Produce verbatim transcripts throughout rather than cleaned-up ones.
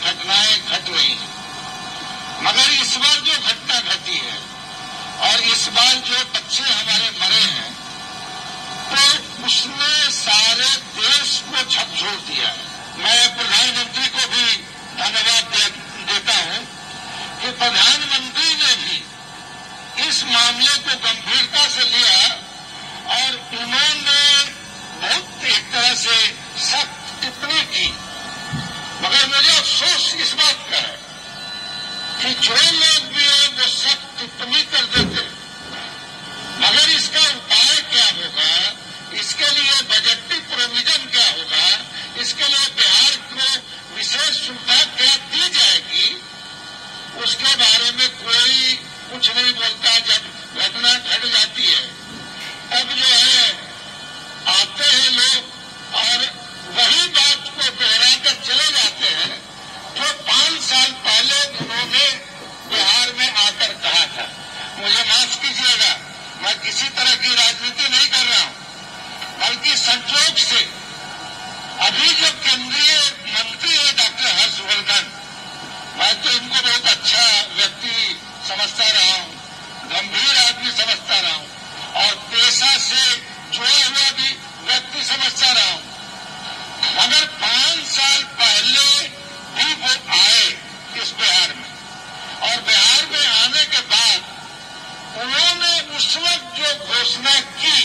घटनाएं घट रही हैं, मगर इस बार जो घटना घटी है और इस बार जो बच्चे हमारे मरे हैं, तो उसने सारे देश को झकझोर दिया है। मैं प्रधानमंत्री को भी धन्यवाद दे, देता हूं कि प्रधानमंत्री ने भी इस मामले को गंभीरता से लिया और उन्होंने बहुत एक तरह से सख्त टिप्पणी की। मगर मुझे अफसोस इस बात का है कि जो लोग भी हैं वो सख्त टिप्पणी कर देते, मगर इसका उपाय क्या होगा, इसके लिए बजटीय प्रोविजन क्या होगा, इसके लिए बिहार को विशेष सुविधा क्या दी जाएगी, उसके बारे में कोई कुछ नहीं बोलता। जब घटना घट जाती है तब जो है आते हैं लोग और वही बात को दोहराकर चले जाते हैं जो पांच साल पहले उन्होंने बिहार में आकर कहा था। मुझे माफ कीजिएगा, मैं किसी तरह की राजनीति नहीं कर रहा हूं, बल्कि संयोग से अभी जो केंद्रीय मंत्री है डॉक्टर हर्षवर्धन, मैं तो इनको बहुत अच्छा व्यक्ति समझता रहा हूं, गंभीर आदमी समझता रहा हूं और पेशा से जुड़ा हुआ भी व्यक्ति समझता रहा हूं, मगर पांच साल पहले भी वो आए इस बिहार में और बिहार में आने के बाद उन्होंने उस वक्त जो घोषणा की,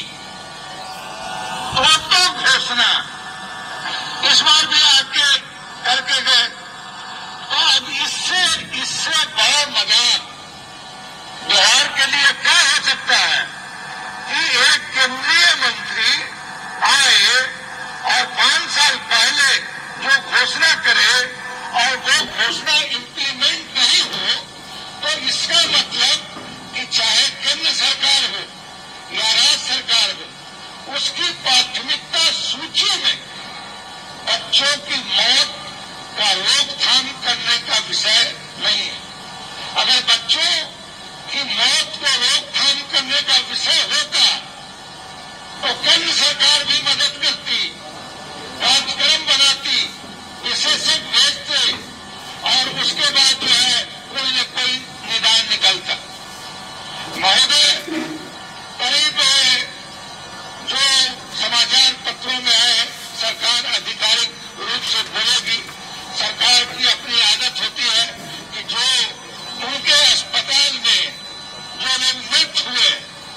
तो तो घोषणा इस बार भी आके करके गए। तो अब इससे इससे बड़ा मजाक बिहार के लिए क्या हो सकता है कि एक केंद्रीय मंत्री आए और पांच साल पहले जो घोषणा करे और वो घोषणा इम्प्लीमेंट नहीं हो, तो इसका मतलब कि चाहे केंद्र सरकार हो या राज्य सरकार हो, उसकी प्राथमिकता सूची में बच्चों की मौत का रोकथाम करने का विषय नहीं है। अगर बच्चों की मौत को रोकथाम करने का विषय होता तो केंद्र सरकार भी मदद करती, कार्यक्रम बनाती, विशेषज्ञ भेजते और उसके बाद जो है कोई न कोई निदान निकलता। महोदय, करीब जो समाचार पत्रों में है, सरकार आधिकारिक रूप से बोलेगी, सरकार की अपनी आदत होती है कि जो उनके अस्पताल में जो लोग मृत हुए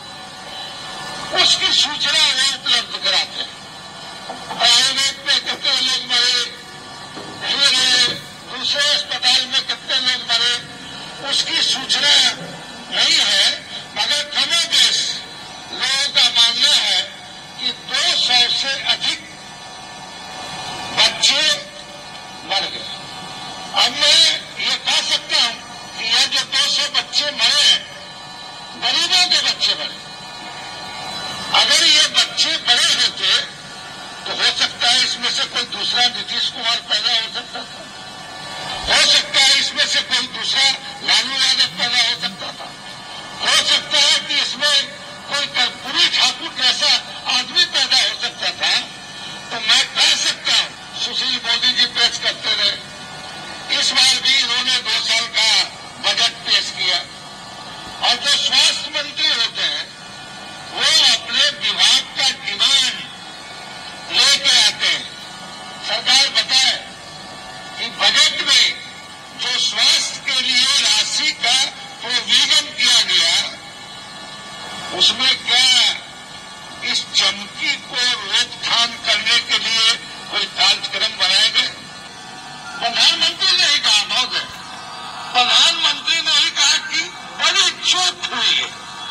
उसकी सूचना वो उपलब्ध कराते हैं। प्राइवेट में कितने लोग मरे, फिर दूसरे अस्पताल में कितने लोग मरे, उसकी सूचना नहीं है, मगर कमोबेश लोगों का मानना है कि दो सौ से अधिक बच्चे मर गए। अब मैं ये कह सकता हूं कि यह जो दो सौ बच्चे मरे हैं, गरीबों के बच्चे मरे। अगर ये बच्चे बड़े होते तो हो सकता है इसमें से कोई दूसरा नीतीश कुमार पैदा हो सकता था, हो सकता है इसमें से कोई दूसरा लालू यादव पैदा हो सकता था, हो सकता है कि इसमें कोई कर्पूरी ठाकुर जैसा आदमी पैदा हो सकता था। तो मैं कह सकता हूं, सुशील मोदी जी पेश करते रहे, इस बार भी इन्होंने दो साल का बजट पेश किया और जो स्वास्थ्य मंत्री होते हैं वो अपने विभाग का डिमांड लेके आते हैं। सरकार बताए कि बजट में जो स्वास्थ्य के लिए राशि का प्रोविजन किया गया, उसमें क्या इस चमकी को रोकथाम करने के लिए कोई कार्यक्रम बनाए गए? प्रधानमंत्री ने ही कहा, महोदय, प्रधानमंत्री ने ही कहा कि बड़ी चूक हुई है।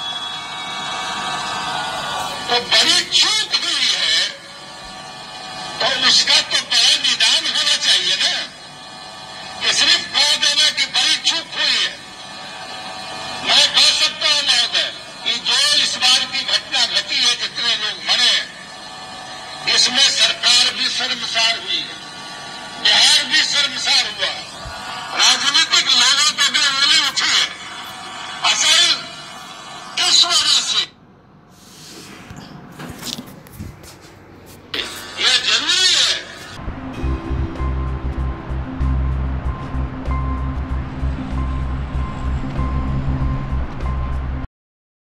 तो बड़ी चूक हुई है तो उसका तो बड़ा निदान होना चाहिए ना, कि सिर्फ कह देना कि बड़ी चूक हुई है। मैं कह सकता हूं महोदय कि जो इस बार की घटना घटी है, जितने लोग मरे, इसमें सरकार भी शर्मसार हुई है, बिहार भी शर्मसार हुआ, राजनीति